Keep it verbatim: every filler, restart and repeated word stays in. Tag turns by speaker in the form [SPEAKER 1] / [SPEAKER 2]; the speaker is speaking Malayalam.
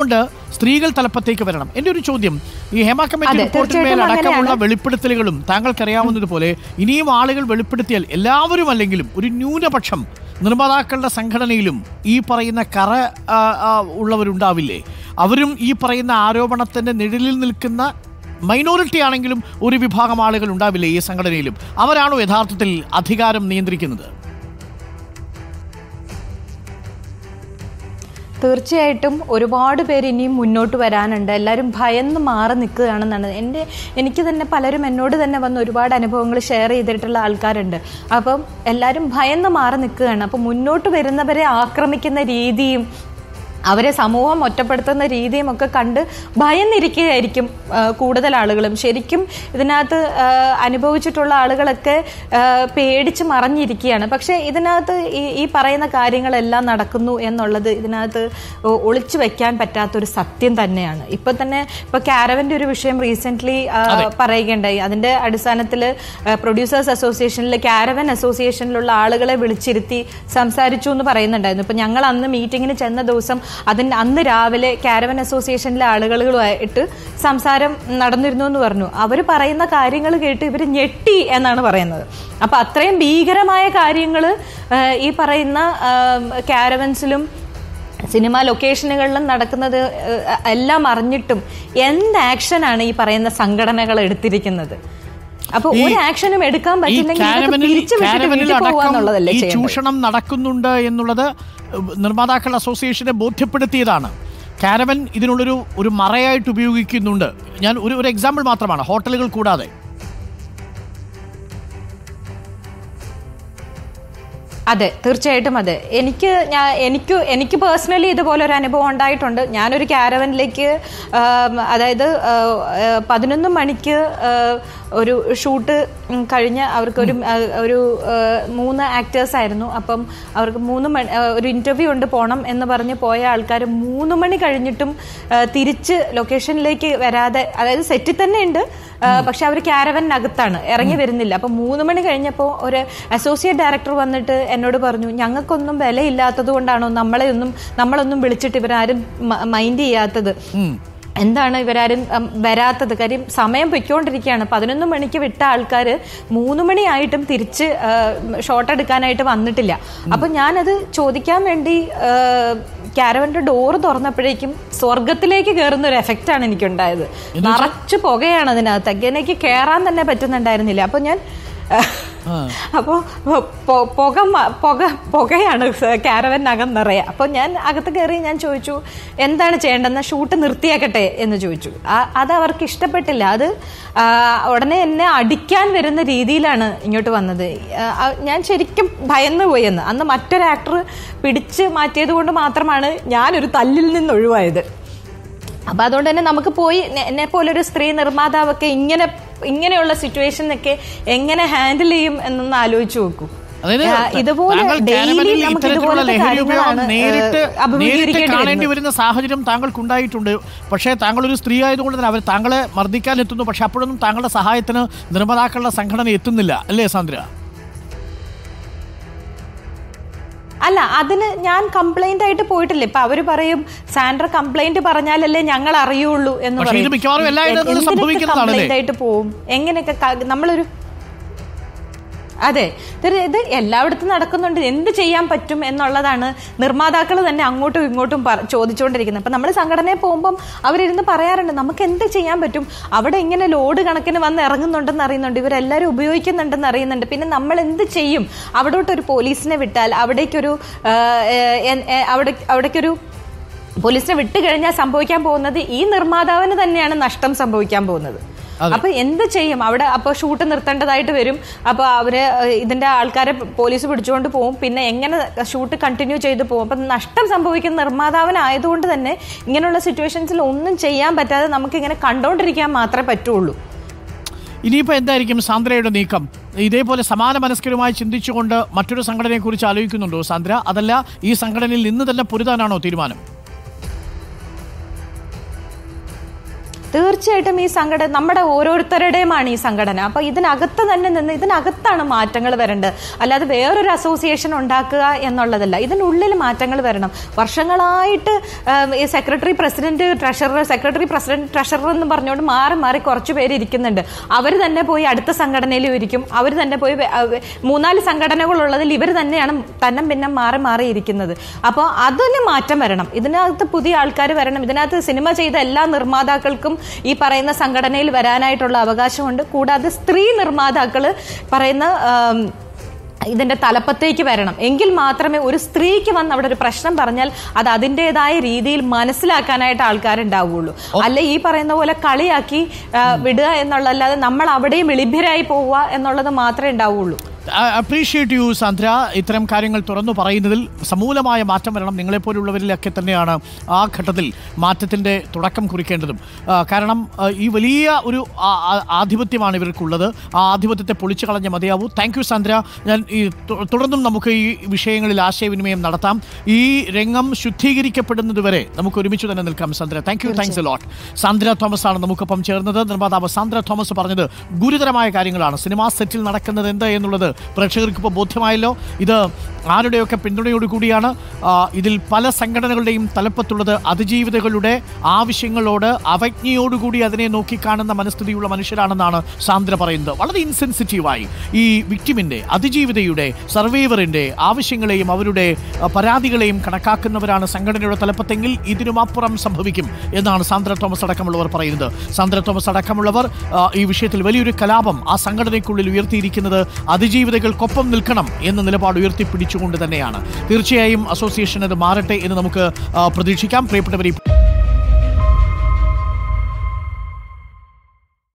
[SPEAKER 1] അതുകൊണ്ട് സ്ത്രീകൾ തലപ്പത്തേക്ക് വരണം. എൻ്റെ ഒരു ചോദ്യം, ഈ ഹേമ കമ്മിറ്റി റിപ്പോർട്ടിന്മേൽ അടക്കമുള്ള വെളിപ്പെടുത്തലുകളും താങ്കൾക്കറിയാവുന്നതുപോലെ ഇനിയും ആളുകൾ വെളിപ്പെടുത്തിയാൽ എല്ലാവരും അല്ലെങ്കിലും ഒരു ന്യൂനപക്ഷം നിർമ്മാതാക്കളുടെ സംഘടനയിലും ഈ പറയുന്ന കറ ഉള്ളവരുണ്ടാവില്ലേ? അവരും ഈ പറയുന്ന ആരോപണത്തിൻ്റെ നിഴലിൽ നിൽക്കുന്ന മൈനോറിറ്റി ആണെങ്കിലും ഒരു വിഭാഗം ആളുകൾ ഉണ്ടാവില്ലേ ഈ സംഘടനയിലും? അവരാണോ യഥാർത്ഥത്തിൽ അധികാരം നിയന്ത്രിക്കുന്നത്?
[SPEAKER 2] തീർച്ചയായിട്ടും ഒരുപാട് പേര് ഇനിയും മുന്നോട്ട് വരാനുണ്ട്. എല്ലാവരും ഭയന്ന് മാറി നിൽക്കുകയാണെന്നാണ് എൻ്റെ എനിക്ക് തന്നെ പലരും എന്നോട് തന്നെ വന്ന് ഒരുപാട് അനുഭവങ്ങൾ ഷെയർ ചെയ്തിട്ടുള്ള ആൾക്കാരുണ്ട്. അപ്പം എല്ലാവരും ഭയന്ന് മാറി നിൽക്കുകയാണ്. അപ്പം മുന്നോട്ട് വരുന്നവരെ ആക്രമിക്കുന്ന രീതിയും അവരെ സമൂഹം ഒറ്റപ്പെടുത്തുന്ന രീതിയും ഒക്കെ കണ്ട് ഭയന്നിരിക്കുകയായിരിക്കും കൂടുതൽ ആളുകളും. ശരിക്കും ഇതിനകത്ത് അനുഭവിച്ചിട്ടുള്ള ആളുകളൊക്കെ പേടിച്ച് മറഞ്ഞിരിക്കുകയാണ്. പക്ഷേ ഇതിനകത്ത് ഈ ഈ പറയുന്ന കാര്യങ്ങളെല്ലാം നടക്കുന്നു എന്നുള്ളത് ഇതിനകത്ത് ഒളിച്ചു വെക്കാൻ പറ്റാത്തൊരു സത്യം തന്നെയാണ്. ഇപ്പം തന്നെ ഇപ്പോൾ കാരവൻ്റെ ഒരു വിഷയം റീസെൻ്റ്ലി പറയുകയുണ്ടായി. അതിൻ്റെ അടിസ്ഥാനത്തിൽ പ്രൊഡ്യൂസേഴ്സ് അസോസിയേഷനിൽ കാരവൻ അസോസിയേഷനിലുള്ള ആളുകളെ വിളിച്ചിരുത്തി സംസാരിച്ചു എന്ന് പറയുന്നുണ്ടായിരുന്നു. ഇപ്പം ഞങ്ങൾ അന്ന് മീറ്റിങ്ങിന് ചെന്ന ദിവസം അതിന് അന്ന് രാവിലെ കാരവൻ അസോസിയേഷനിലെ ആളുകളുമായിട്ട് സംസാരം നടന്നിരുന്നു എന്ന് പറഞ്ഞു. അവർ പറയുന്ന കാര്യങ്ങൾ കേട്ട് ഇവർ ഞെട്ടി എന്നാണ് പറയുന്നത്. അപ്പം അത്രയും ഭീകരമായ കാര്യങ്ങൾ ഈ പറയുന്ന കാരവൻസിലും സിനിമ ലൊക്കേഷനുകളിലും നടക്കുന്നത് എല്ലാം അറിഞ്ഞിട്ടും എന്ത് ആക്ഷനാണ് ഈ പറയുന്ന സംഘടനകൾ എടുത്തിരിക്കുന്നത്? അപ്പൊ ഒരു ആക്ഷനും എടുക്കാൻ പറ്റില്ലെങ്കിൽ
[SPEAKER 1] ചൂഷണം നടക്കുന്നുണ്ട് എന്നുള്ളത് നിർമ്മാതാക്കൾ അസോസിയേഷനെ ബോധ്യപ്പെടുത്തിയതാണ്. കാരവൻ ഇതിനുള്ളൊരു ഒരു മറയായിട്ട് ഉപയോഗിക്കുന്നുണ്ട്. ഞാൻ ഒരു ഒരു എക്സാമ്പിൾ മാത്രമാണ്, ഹോട്ടലുകൾ കൂടാതെ.
[SPEAKER 2] അതെ, തീർച്ചയായിട്ടും അതെ. എനിക്ക് ഞാൻ എനിക്ക് എനിക്ക് പേഴ്സണലി ഇതുപോലെ ഒരു അനുഭവം ഉണ്ടായിട്ടുണ്ട്. ഞാനൊരു കാരവനിലേക്ക് അതായത് പതിനൊന്ന് മണിക്ക് ഒരു ഷൂട്ട് കഴിഞ്ഞ് അവർക്കൊരു ഒരു മൂന്ന് ആക്ടേഴ്സ് ആയിരുന്നു. അപ്പം അവർക്ക് മൂന്ന് മണി ഒരു ഇൻ്റർവ്യൂ ഉണ്ട് പോകണം എന്ന് പറഞ്ഞ് പോയ ആൾക്കാർ മൂന്ന് മണി കഴിഞ്ഞിട്ടും തിരിച്ച് ലൊക്കേഷനിലേക്ക് വരാതെ, അതായത് സെറ്റിൽ തന്നെ ഉണ്ട് പക്ഷെ അവർ കാരവനകത്താണ്, ഇറങ്ങി വരുന്നില്ല. അപ്പം മൂന്ന് മണി കഴിഞ്ഞപ്പോൾ ഒരു അസോസിയേറ്റ് ഡയറക്ടർ വന്നിട്ട് എന്നോട് പറഞ്ഞു, ഞങ്ങൾക്കൊന്നും വിലയില്ലാത്തത് കൊണ്ടാണോ നമ്മളെ ഒന്നും നമ്മളൊന്നും വിളിച്ചിട്ട് ഇവരാരും മൈൻഡ് ചെയ്യാത്തത്, എന്താണ് ഇവരാരും വരാത്തത്? കാര്യം സമയം പൊയ്ക്കൊണ്ടിരിക്കുകയാണ്. പതിനൊന്ന് മണിക്ക് വിട്ട ആൾക്കാർ മൂന്ന് മണിയായിട്ടും തിരിച്ച് ഷോട്ട് എടുക്കാനായിട്ട് വന്നിട്ടില്ല. അപ്പം ഞാനത് ചോദിക്കാൻ വേണ്ടി കാരവന്റെ ഡോറ് തുറന്നപ്പോഴേക്കും സ്വർഗത്തിലേക്ക് കയറുന്ന ഒരു എഫക്റ്റാണ് എനിക്കുണ്ടായത്. നിറച്ച് പുകയാണ് അതിനകത്ത്, എനിക്ക് കയറാൻ തന്നെ പറ്റുന്നുണ്ടായിരുന്നില്ല. അപ്പം ഞാൻ അപ്പോൾ പുക പുക പുകയാണ് കാരവനകം നിറയെ. അപ്പോൾ ഞാൻ അകത്ത് കയറി ഞാൻ ചോദിച്ചു എന്താണ് ചെയ്യേണ്ടതെന്ന്, ഷൂട്ട് നിർത്തിയാക്കട്ടെ എന്ന് ചോദിച്ചു. അത് അവർക്ക് ഇഷ്ടപ്പെട്ടില്ല. അത് ഉടനെ എന്നെ അടിക്കാൻ വരുന്ന രീതിയിലാണ് ഇങ്ങോട്ട് വന്നത്. ഞാൻ ശരിക്കും ഭയന്നു പോയെന്ന്. അന്ന് മറ്റൊരു ആക്ടർ പിടിച്ച് മാറ്റിയത് കൊണ്ട് മാത്രമാണ് ഞാനൊരു തല്ലിൽ നിന്ന് ഒഴിവായത്. അപ്പം അതുകൊണ്ട് തന്നെ നമുക്ക് പോയി എന്നെ പോലൊരു സ്ത്രീ നിർമ്മാതാവൊക്കെ ഇങ്ങനെ ഇങ്ങനെയുള്ള സിറ്റുവേഷനൊക്കെ എങ്ങനെ ഹാൻഡിൽ ചെയ്യും എന്നൊന്ന് ആലോചിച്ച് നോക്കൂ. ഇതുപോലെ
[SPEAKER 1] കാണേണ്ടി വരുന്ന സാഹചര്യം താങ്കൾക്കുണ്ടായിട്ടുണ്ട്. പക്ഷേ താങ്കൾ ഒരു സ്ത്രീ ആയതുകൊണ്ട് തന്നെ അവർ താങ്കളെ മർദ്ദിക്കാൻ എത്തുന്നു. പക്ഷെ അപ്പോഴൊന്നും താങ്കളുടെ സഹായത്തിന് നിർമ്മാതാക്കളുടെ സംഘടന എത്തുന്നില്ല, അല്ലേ സാന്ദ്ര?
[SPEAKER 2] അല്ല, അതിന് ഞാൻ കംപ്ലൈന്റ് ആയിട്ട് പോയിട്ടില്ല. ഇപ്പൊ അവര് പറയും സാൻഡ്ര കംപ്ലൈന്റ് പറഞ്ഞാലല്ലേ ഞങ്ങൾ അറിയുള്ളൂ എന്ന് പറയും. കംപ്ലൈന്റ് ആയിട്ട് പോവും എങ്ങനെയൊക്കെ നമ്മളൊരു അതെ ഇത് എല്ലായിടത്തും നടക്കുന്നുണ്ട്. എന്ത് ചെയ്യാൻ പറ്റും എന്നുള്ളതാണ് നിർമ്മാതാക്കൾ തന്നെ അങ്ങോട്ടും ഇങ്ങോട്ടും ചോദിച്ചുകൊണ്ടിരിക്കുന്നത്. അപ്പം നമ്മൾ സംഘടനയിൽ പോകുമ്പം അവരിരുന്ന് പറയാറുണ്ട് നമുക്ക് എന്ത് ചെയ്യാൻ പറ്റും, അവിടെ ഇങ്ങനെ ലോഡ് കണക്കിന് വന്ന് ഇറങ്ങുന്നുണ്ടെന്ന് അറിയുന്നുണ്ട്, ഇവരെല്ലാവരും ഉപയോഗിക്കുന്നുണ്ടെന്ന് അറിയുന്നുണ്ട്, പിന്നെ നമ്മൾ എന്ത് ചെയ്യും? അവിടോട്ടൊരു പോലീസിനെ വിട്ടാൽ അവിടേക്കൊരു അവിടെ അവിടേക്കൊരു പോലീസിനെ വിട്ട് കഴിഞ്ഞാൽ സംഭവിക്കാൻ പോകുന്നത് ഈ നിർമ്മാതാവിന് തന്നെയാണ് നഷ്ടം സംഭവിക്കാൻ പോകുന്നത്. അപ്പൊ എന്ത് ചെയ്യും അവിടെ? അപ്പൊ ഷൂട്ട് നിർത്തേണ്ടതായിട്ട് വരും. അപ്പൊ അവര് ഇതിന്റെ ആൾക്കാരെ പോലീസ് പിടിച്ചുകൊണ്ട് പോകും. പിന്നെ എങ്ങനെ ഷൂട്ട് കണ്ടിന്യൂ ചെയ്ത് പോകും? അപ്പൊ നഷ്ടം സംഭവിക്കുന്ന നിർമ്മാതാവിനായതുകൊണ്ട് തന്നെ ഇങ്ങനെയുള്ള സിറ്റുവേഷൻസിൽ ഒന്നും ചെയ്യാൻ പറ്റാതെ നമുക്ക് ഇങ്ങനെ കണ്ടോണ്ടിരിക്കാൻ മാത്രമേ പറ്റുള്ളൂ.
[SPEAKER 1] ഇനിയിപ്പോൾ എന്തായിരിക്കും സാന്ദ്രയുടെ നീക്കം? ഇതേപോലെ സമാന മനസ്കരുമായി ചിന്തിച്ചുകൊണ്ട് മറ്റൊരു സംഘടനയെ കുറിച്ച് ആലോചിക്കുന്നുണ്ടോ സാന്ദ്ര? അതല്ല ഈ സംഘടനയിൽ നിന്ന് തന്നെ പൊരുതാനാണോ തീരുമാനം?
[SPEAKER 2] തീർച്ചയായിട്ടും ഈ സംഘടന നമ്മുടെ ഓരോരുത്തരുടെയുമാണ് ഈ സംഘടന. അപ്പോൾ ഇതിനകത്ത് തന്നെ നിന്ന് ഇതിനകത്താണ് മാറ്റങ്ങൾ വരേണ്ടത്, അല്ലാതെ വേറൊരു അസോസിയേഷൻ ഉണ്ടാക്കുക എന്നുള്ളതല്ല. ഇതിനുള്ളിൽ മാറ്റങ്ങൾ വരണം. വർഷങ്ങളായിട്ട് ഈ secretary president treasurer secretary president treasurer എന്ന് പറഞ്ഞുകൊണ്ട് മാറി മാറി കുറച്ച് പേര് ഇരിക്കുന്നുണ്ട്. അവർ തന്നെ പോയി അടുത്ത സംഘടനയിലും ഇരിക്കും. അവർ തന്നെ പോയി മൂന്നാല് സംഘടനകളുള്ളതിൽ ഇവർ തന്നെയാണ് തന്നെ പിന്നെ മാറി മാറി ഇരിക്കുന്നത്. അപ്പോൾ അതിന് മാറ്റം വരണം. ഇതിനകത്ത് പുതിയ ആൾക്കാർ വരണം. ഇതിനകത്ത് സിനിമ ചെയ്ത എല്ലാ നിർമ്മാതാക്കൾക്കും ഈ പറയുന്ന സംഘടനയിൽ വരാനായിട്ടുള്ള അവകാശമുണ്ട്. കൂടാതെ സ്ത്രീ നിർമ്മാതാക്കൾ പറയുന്ന ഇതിന്റെ തലപ്പത്തേക്ക് വരണം. എങ്കിൽ മാത്രമേ ഒരു സ്ത്രീക്ക് വന്ന് അവിടെ ഒരു പ്രശ്നം പറഞ്ഞാൽ അത് അതിൻ്റെതായ രീതിയിൽ മനസ്സിലാക്കാനായിട്ട് ആൾക്കാരുണ്ടാവുള്ളൂ. അല്ല ഈ പറയുന്ന പോലെ കളിയാക്കി വിടുക എന്നുള്ളതല്ലാതെ നമ്മൾ അവിടെയും വിളിഭ്യരായി പോവുക എന്നുള്ളത് മാത്രമേ ഉണ്ടാവുള്ളൂ.
[SPEAKER 1] Appreciate you Sandra. ഇത്തരം കാര്യങ്ങൾ തുറന്നു പറയുന്നതിൽ സമൂലമായ മാറ്റം വരണം. നിങ്ങളെപ്പോലുള്ളവരിലൊക്കെ തന്നെയാണ് ആ ഘട്ടത്തിൽ മാറ്റത്തിൻ്റെ തുടക്കം കുറിക്കേണ്ടതും. കാരണം ഈ വലിയ ഒരു ആധിപത്യമാണ് ഇവർക്കുള്ളത്. ആ ആധിപത്യത്തെ പൊളിച്ചു കളഞ്ഞ മതിയാവൂ. Thank you Sandra. ഞാൻ ഈ തുടർന്നും നമുക്ക് ഈ വിഷയങ്ങളിൽ ആശയവിനിമയം നടത്താം. ഈ രംഗം ശുദ്ധീകരിക്കപ്പെടുന്നത് വരെ നമുക്ക് ഒരുമിച്ച് തന്നെ നിൽക്കാം Sandra. Thank you. Thanks a lot. Sandra Thomas ആണ് നമുക്കൊപ്പം ചേർന്നത്. നിർമ്മാതാവ് സാന്ദ്ര തോമസ് പറഞ്ഞത് ഗുരുതരമായ കാര്യങ്ങളാണ്. സിനിമാ സെറ്റിൽ നടക്കുന്നത് എന്ത് എന്നുള്ളത് പ്രേക്ഷകർക്ക് ഇപ്പോൾ ബോധ്യമായല്ലോ. ഇത് ആരുടെയൊക്കെ പിന്തുണയോടുകൂടിയാണ്. ഇതിൽ പല സംഘടനകളുടെയും തലപ്പത്തുള്ളത് അതിജീവിതകളുടെ ആവശ്യങ്ങളോട് അവജ്ഞയോടുകൂടി അതിനെ നോക്കിക്കാണുന്ന മനസ്ഥിതിയുള്ള മനുഷ്യരാണെന്നാണ് സാന്ദ്ര പറയുന്നത്. വളരെ ഇൻസെൻസിറ്റീവായി ഈ വിക്ടിമിൻ്റെ, അതിജീവിതയുടെ, സർവൈവറിൻ്റെ ആവശ്യങ്ങളെയും അവരുടെ പരാതികളെയും കണക്കാക്കുന്നവരാണ് സംഘടനയുടെ തലപ്പത്തെങ്കിൽ ഇതിനുമപ്പുറം സംഭവിക്കും എന്നാണ് സാന്ദ്ര തോമസ് അടക്കമുള്ളവർ പറയുന്നത്. സാന്ദ്ര തോമസ് അടക്കമുള്ളവർ ഈ വിഷയത്തിൽ വലിയൊരു കലാപം ആ സംഘടനയ്ക്കുള്ളിൽ ഉയർത്തിയിരിക്കുന്നത് അതിജീവിതകൾക്കൊപ്പം നിൽക്കണം എന്ന നിലപാട് ഉയർത്തിപ്പിടിച്ചുകൊണ്ട് തന്നെയാണ്. തീർച്ചയായും അസോസിയേഷൻ അത് മാറട്ടെ എന്ന് നമുക്ക് പ്രതീക്ഷിക്കാം. പ്രിയപ്പെട്ടവരെ,